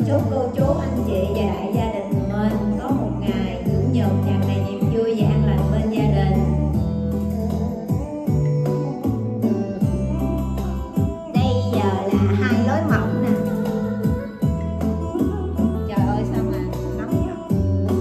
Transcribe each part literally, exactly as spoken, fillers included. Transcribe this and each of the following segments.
Chúc cô chú anh chị và đại gia đình mình có một ngày chủ nhật tràn đầy niềm vui và an lành bên gia đình. Đây giờ là hai lối mộng nè. Trời ơi sao mà nóng vậy?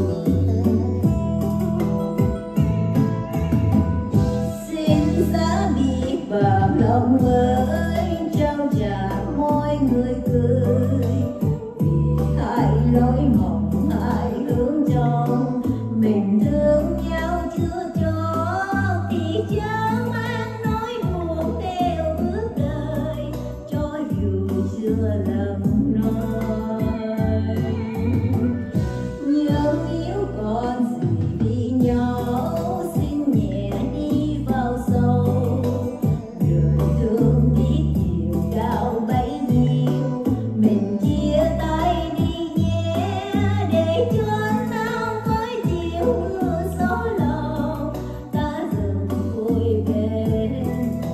Xin giá đi vào lòng ơi, trao trả mỗi người cười. Hai lối mộng hai hướng trong, mình thương nhau chưa cho thì chớ mang nỗi buồn theo bước đời, cho dù chưa lầm nói. Nhưng nếu còn gì đi nhau, xin nhẹ đi vào sâu, đời thương biết nhiều đau bấy nhiêu, mình chia tay đi nhé, để cho nào với điều mưa gió lòng ta dừng vui bên.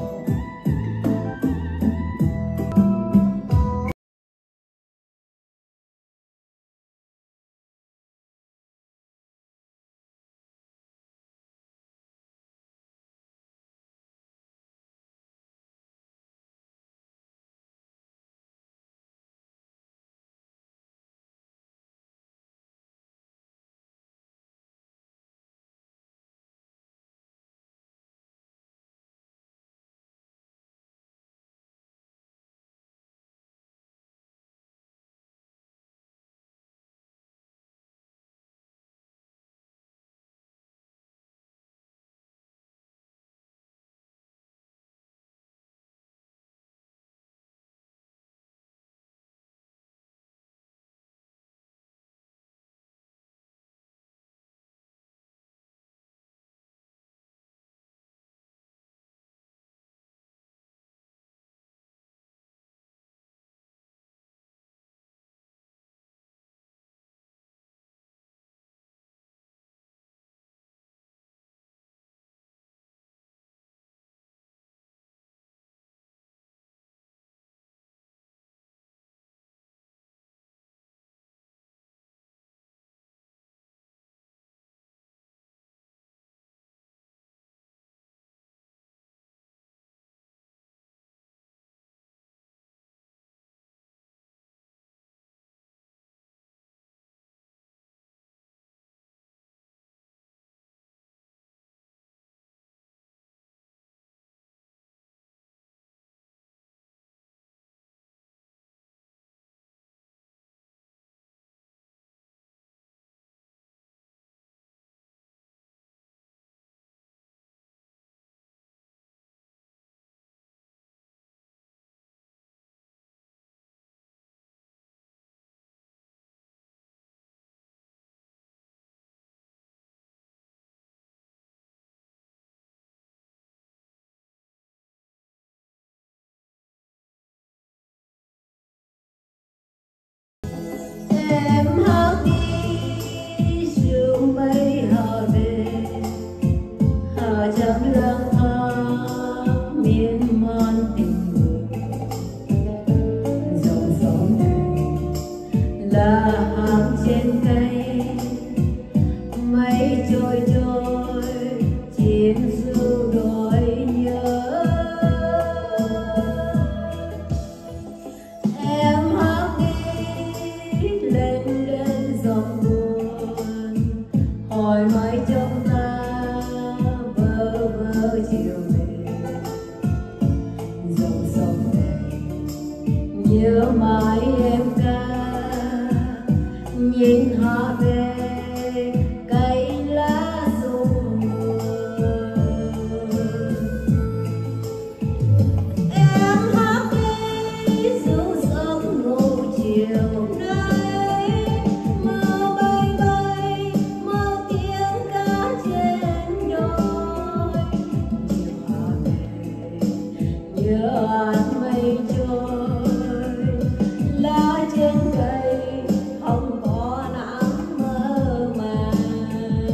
Em hát đi sương mây hạ về, hạ chẳng lang thang miên man tình người. Dòng sông này là hàng trên cây, mây trôi trôi trên su đôi nhớ. Em hát đi lên lên dòng buồn, hỏi mãi trong ta vơ vơ chiều về. Dòng sông này nhớ mãi em ca, nhìn hạ về cây lá rụng buồn. Em hát đi ru giấc ngủ chiều nay, mơ bay bay mơ tiếng cá trên đôi. Chiều hạ về nhớ áng mây trôi, lá trên cây không có nắng mơ màng.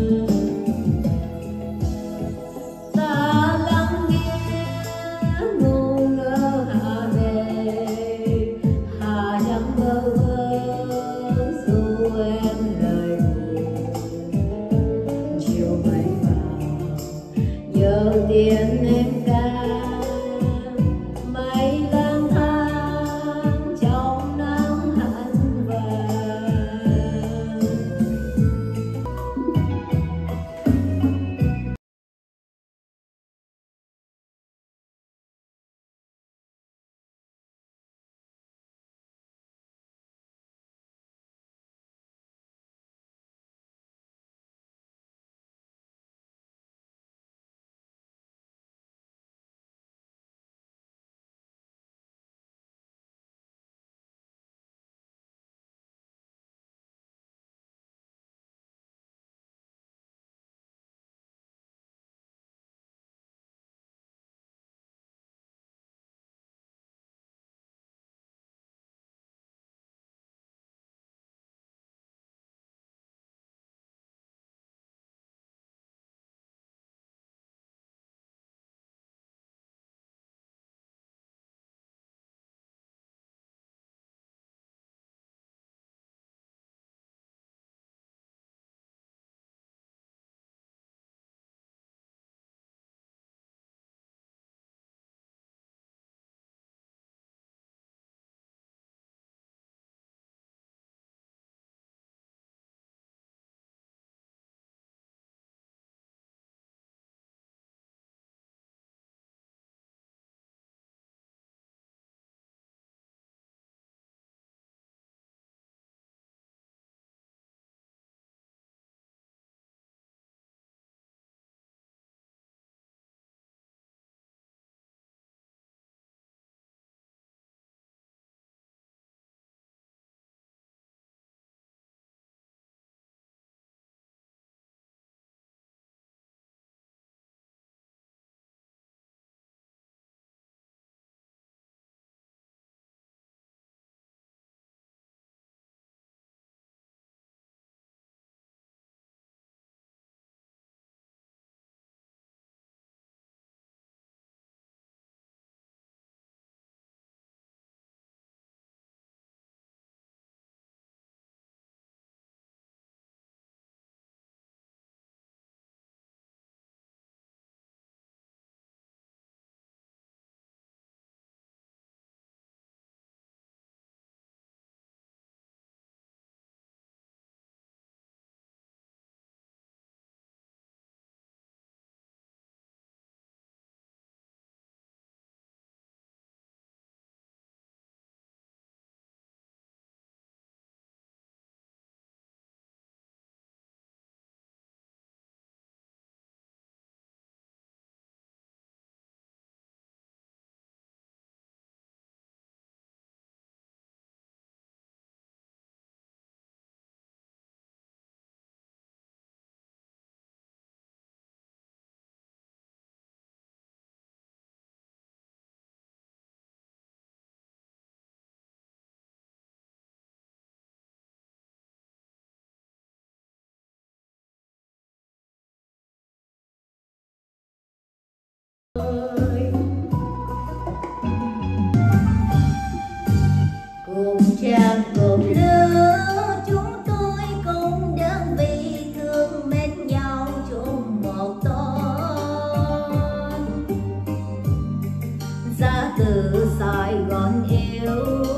Ta lắng nghe ngu ngơ hạ về, hạ chẳng bơ vơ hiền em ca mây lang thang trong nắng hạn vàng. Cùng trang cùng lứa chúng tôi cũng đang vì thương mến nhau chung một ton. Ra từ Sài Gòn yêu